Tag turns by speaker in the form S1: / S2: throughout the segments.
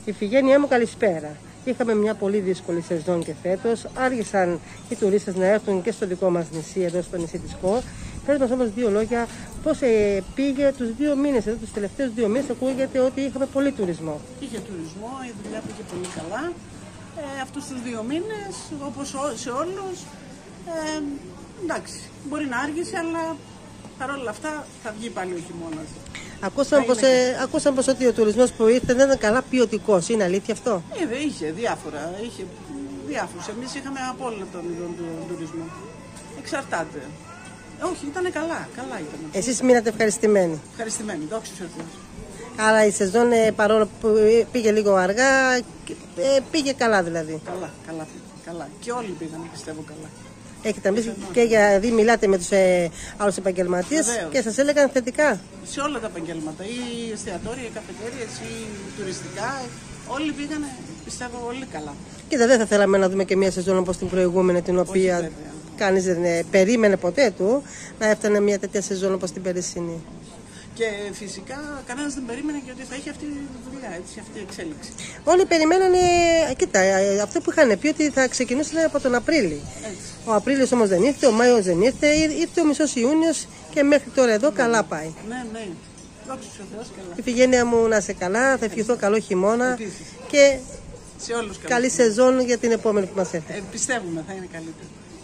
S1: Ιφηγένειά μου, καλησπέρα. Είχαμε μια πολύ δύσκολη σεζόν και φέτος. Άργησαν οι τουρίστες να έρθουν και στο δικό μας νησί, εδώ στο νησί της Κο. Πες μας όμως δύο λόγια, πώς πήγε τους 2 μήνες, εδώ τους τελευταίους 2 μήνες ακούγεται ότι είχαμε πολύ τουρισμό.
S2: Είχε τουρισμό, η δουλειά πήγε πολύ καλά. Αυτούς τους 2 μήνες, όπως σε όλους, εντάξει, μπορεί να άργησε, αλλά παρόλα αυτά θα βγει πάλι ο χειμώνας.
S1: Ακούσαμε πως ότι ο τουρισμός που ήρθε δεν ήταν καλά ποιοτικός. Είναι αλήθεια αυτό?
S2: Είχε διάφορους. Εμείς είχαμε από όλα τον είδων του τουρισμού. Εξαρτάται. Όχι, ήταν καλά ήταν.
S1: Εσείς μείνατε ευχαριστημένοι?
S2: Ευχαριστημένοι, δόξα τω Θεώ.
S1: Άρα η σεζόν, παρόλο που πήγε λίγο αργά, πήγε καλά δηλαδή.
S2: Καλά. Και όλοι πήγαν, πιστεύω, καλά.
S1: Έχετε μπει και γιατί μιλάτε με τους άλλους επαγγελματίες και σας έλεγαν θετικά?
S2: Σε όλα τα επαγγέλματα, ή εστιατόρια, ή καφετέριες, ή τουριστικά, όλοι πήγανε, πιστεύω, πολύ καλά.
S1: Κοίτα, δεν θα θέλαμε να δούμε και μια σεζόν όπως την προηγούμενη, την οποία κανείς δεν περίμενε ποτέ του να έφτανε μια τέτοια σεζόν όπως την περσινή.
S2: Και φυσικά κανένας δεν περίμενε και ότι θα είχε αυτή τη δουλειά, έτσι, αυτή η εξέλιξη.
S1: Όλοι περιμένανε, κοίτα, αυτό που είχαν πει ότι θα ξεκινούσαν από τον Απρίλη.
S2: Έτσι.
S1: Ο Απρίλιος όμως δεν ήρθε, ο Μάιος δεν ήρθε, ήρθε ο μισός Ιούνιος και μέχρι τώρα εδώ καλά πάει.
S2: Ναι. Δόξα τω Θεώ, καλά.
S1: Η Ιφηγένεια μου να είσαι καλά, θα ευχηθώ καλό χειμώνα και
S2: σε όλους
S1: καλή σεζόν για την επόμενη που μας έρθει.
S2: Πιστεύουμε θα είναι καλύτερη.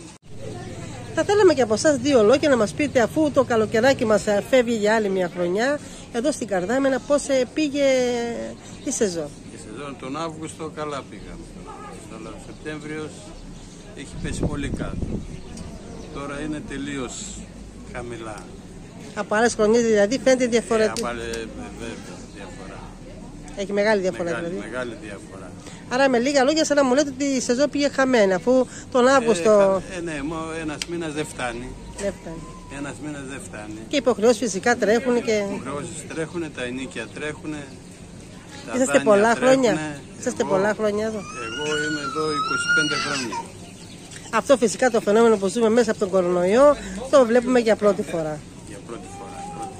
S1: Θα θέλαμε και από εσάς 2 λόγια να μας πείτε, αφού το καλοκαιράκι μας φεύγει για άλλη μια χρονιά, εδώ στην Καρδάμαινα, πώς πήγε η σεζόν?
S3: Η σεζόν τον Αύγουστο καλά πήγαμε. Αλλά ο Σεπτέμβριος έχει πέσει πολύ κάτω. Τώρα είναι τελείως χαμηλά.
S1: Από άλλες χρονιές δηλαδή φαίνεται διαφορετικά?
S3: Διαφορά.
S1: Έχει μεγάλη διαφορά δηλαδή.
S3: Μεγάλη διαφορά.
S1: Άρα με λίγα λόγια σαν να μου λέτε ότι η σεζόν πήγε χαμένη, αφού τον Αύγουστο...
S3: Ναι, ένας μήνας δεν φτάνει. Ένας μήνας δεν φτάνει.
S1: Και οι υποχρεώσεις φυσικά τρέχουν και...
S3: Οι υποχρεώσεις τρέχουν, τα ενίκια τρέχουν.
S1: Είσαστε πολλά χρόνια? Είσαστε πολλά χρόνια εδώ?
S3: Εγώ είμαι εδώ 25 χρόνια.
S1: Αυτό φυσικά το φαινόμενο που ζούμε μέσα από τον κορονοϊό το βλέπουμε για πρώτη φορά.
S3: Για πρώτη φορά.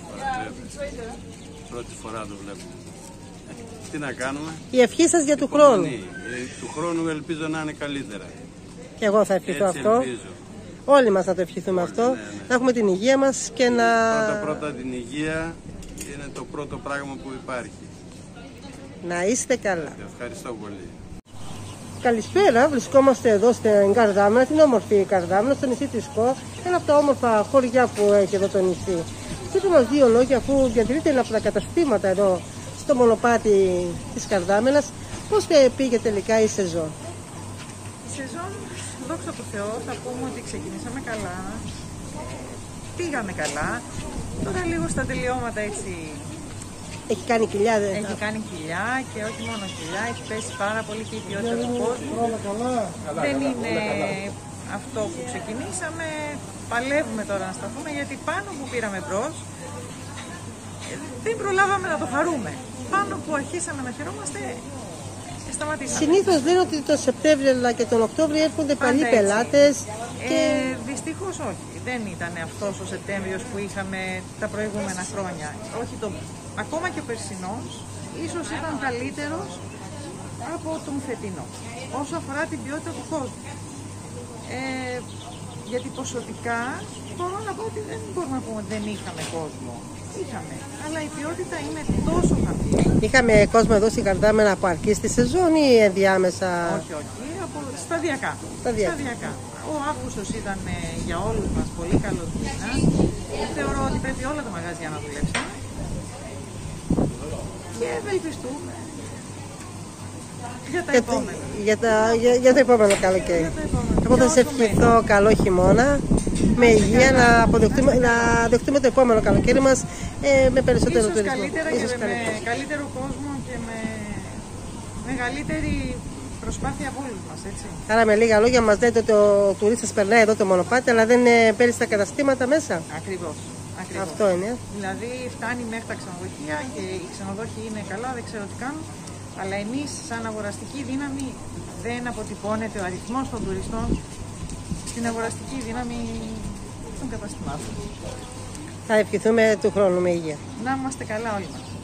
S3: Πρώτη φορά το βλέπουμε. Τι να κάνουμε.
S1: Η ευχή σας για του χρόνου?
S3: Του χρόνου ελπίζω να είναι καλύτερα.
S1: Και εγώ θα ευχηθώ αυτό.
S3: Ελπίζω.
S1: Όλοι μας να το ευχηθούμε αυτό.
S3: Ναι.
S1: Να έχουμε την υγεία μας και να...
S3: Πρώτα την υγεία είναι το πρώτο πράγμα που υπάρχει.
S1: Να είστε καλά.
S3: Ευχαριστώ πολύ.
S1: Καλησπέρα, βρισκόμαστε εδώ στην Καρδάμαινα, την όμορφη Καρδάμαινα, στο νησί της Κο, ένα από τα όμορφα χωριά που έχει εδώ το νησί. Πείτε μας 2 λόγια, αφού διατηρείτε ένα από τα καταστήματα εδώ στο μονοπάτι της Καρδάμαινας, πώς πήγε τελικά η σεζόν?
S4: Η σεζόν, δόξα τω Θεώ, θα πούμε ότι ξεκινήσαμε καλά, πήγαμε καλά, τώρα λίγο στα τελειώματα έτσι...
S1: Έχει κάνει κοιλιά, δεν?
S4: Έχει κάνει κοιλιά και όχι μόνο κοιλιά, έχει πέσει πάρα πολύ και η ποιότητα του κόσμου. Δεν είναι αυτό που ξεκινήσαμε, παλεύουμε τώρα να σταθούμε, γιατί πάνω που πήραμε μπρος, δεν προλάβαμε να το χαρούμε. Πάνω που αρχίσαμε να χαιρόμαστε, σταματήσαμε.
S1: Συνήθως λένε ότι το Σεπτέμβριο αλλά και τον Οκτώβριο έρχονται παλιοί πελάτες.
S4: Δυστυχώς όχι. Δεν ήταν αυτός ο Σεπτέμβριος που είχαμε τα προηγούμενα χρόνια. Όχι ακόμα και ο περσινός, ίσως ήταν καλύτερος από τον φετινό, όσο αφορά την ποιότητα του κόσμου. Γιατί ποσοτικά μπορώ να πω ότι δεν μπορούμε να πούμε ότι δεν είχαμε κόσμο. Είχαμε, αλλά η ποιότητα είναι τόσο χαμηλή.
S1: Είχαμε κόσμο εδώ στην Καρδάμαινα από αρχή στη σεζόν ή ενδιάμεσα?
S4: Όχι, σταδιακά. Ο Αύγουστος ήταν για όλους μας πολύ καλός μήνας. Θεωρώ ότι πρέπει όλα τα μαγαζιά να δουλέψουν. Και ευελπιστούμε για τα επόμενα.
S1: Για το επόμενο καλοκαίρι. Εγώ θα σε ευχηθώ καλό χειμώνα, με υγεία, να δεχτούμε το επόμενο καλοκαίρι μας με περισσότερο τουρισμό.
S4: Καλύτερα και με καλύτερο κόσμο και με μεγαλύτερη προσπάθεια από όλους μας, έτσι.
S1: Άρα με λίγα λόγια μας λέτε ότι ο τουρίστας περνάει εδώ το μονοπάτι, αλλά δεν παίρνει στα καταστήματα μέσα.
S4: Ακριβώς.
S1: Αυτό είναι.
S4: Δηλαδή φτάνει μέχρι τα ξενοδοχεία και οι ξενοδόχοι είναι καλά, δεν ξέρω τι κάνουν. Αλλά εμείς σαν αγοραστική δύναμη δεν αποτυπώνεται ο αριθμός των τουριστών στην αγοραστική δύναμη των καταστημάτων.
S1: Θα ευχηθούμε του χρόνου με υγεία.
S4: Να είμαστε καλά όλοι μας.